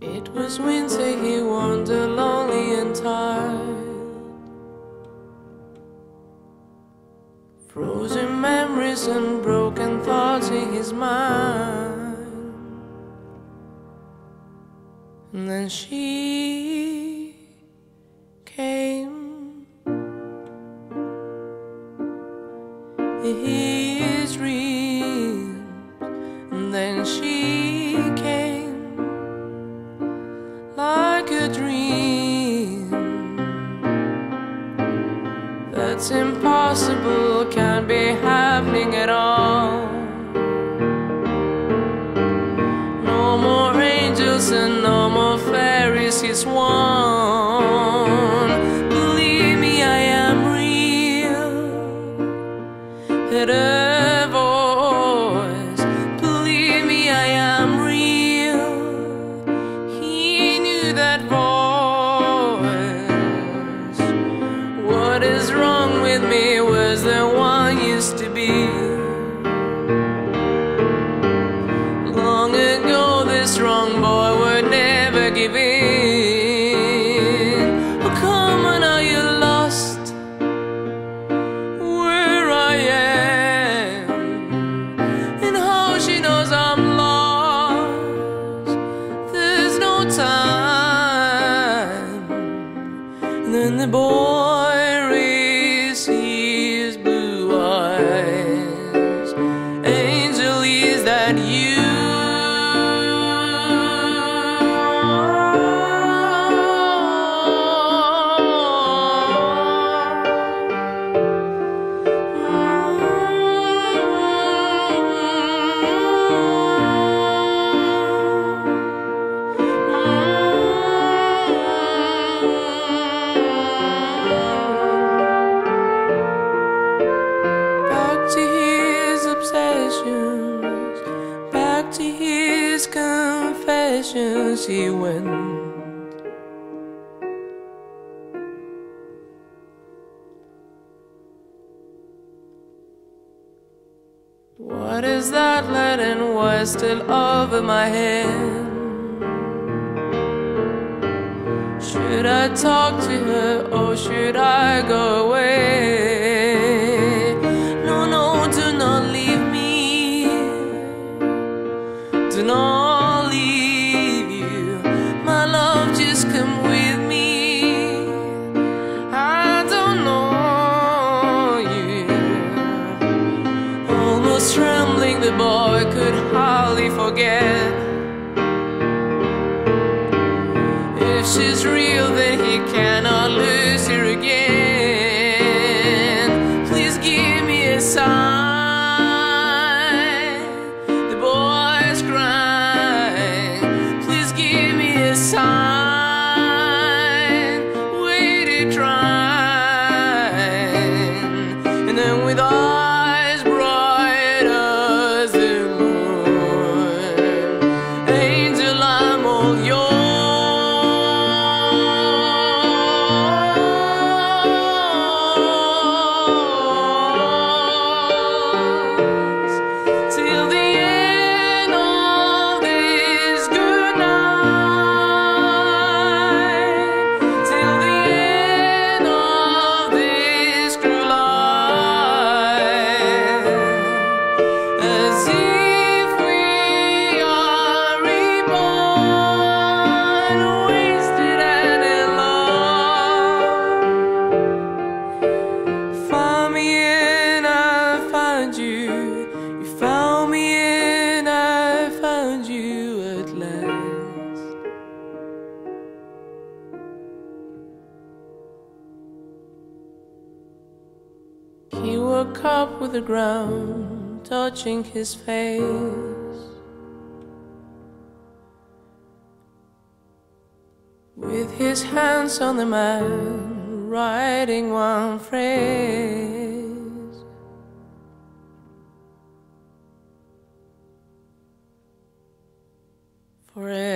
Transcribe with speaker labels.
Speaker 1: It was winter, he wandered lonely and tired. Frozen memories and broken thoughts in his mind. And then she came in his dreams. And then she came like a dream. That's impossible, can't be happening at all. No more angels and no more fairies, he's one. Believe me, I am real. Heard a voice, believe me, I am real. He knew that voice. What is wrong with me was the one used to be. Long ago, this strong boy would never give in. Oh, come on, are you lost? Where I am, and how she knows I'm lost. There's no time. And then the boy raised his blue eyes. Angel, is that you? Back to his obsessions, back to his confessions he went. What is that Latin voice still over my head? Should I talk to her or should I go away? No, no, do not leave me. Do not leave you. My love, just come with me. I don't know you. Almost trembling, the boy could hardly forget. If she's real, then he cannot lose her again. Please give me a sign. The boy's crying. Please give me a sign. Waited, trying, and then with eyes bright as the moon, angel, I'm all yours. Till the end of this good night, till the end of this cruel life, as if we are reborn, wasted and in love. Found me and I found you. You found me and I found you at last. He woke up with the ground touching his face, with his hands on the mat, writing one phrase. Forever.